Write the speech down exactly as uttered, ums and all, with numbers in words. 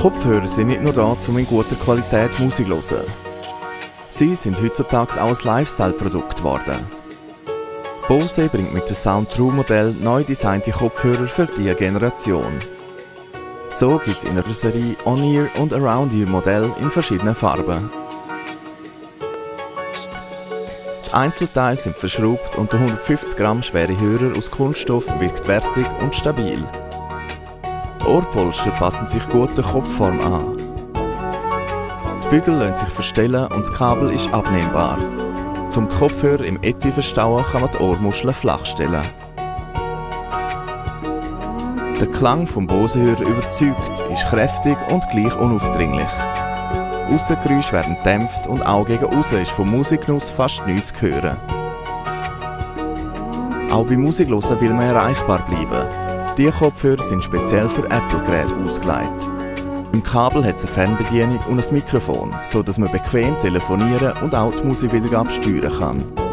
Kopfhörer sind nicht nur da, um in guter Qualität Musik zu hören. Sie sind heutzutage auch ein Lifestyle-Produkt geworden. Bose bringt mit dem Sound True Modell neu designte Kopfhörer für diese Generation. So gibt es in der Serie On-Ear und Around-Ear Modell in verschiedenen Farben. Die Einzelteile sind verschraubt und der hundertfünfzig Gramm schwere Hörer aus Kunststoff wirkt wertig und stabil. Die Ohrpolster passen sich gut der Kopfform an. Die Bügel lassen sich verstellen und das Kabel ist abnehmbar. Um die Kopfhörer im Etui zu verstauen, kann man die Ohrmuscheln flach stellen. Der Klang vom Bose-Hörer überzeugt, ist kräftig und gleich unaufdringlich. Aussengeräusche werden gedämpft und auch gegen aussen ist vom Musikgenuss fast nichts zu hören. Auch bei Musikhören will man erreichbar bleiben. Diese Kopfhörer sind speziell für Apple-Geräte ausgelegt. Im Kabel hat es eine Fernbedienung und ein Mikrofon, so dass man bequem telefonieren und auch die Musikwiedergabe steuern kann.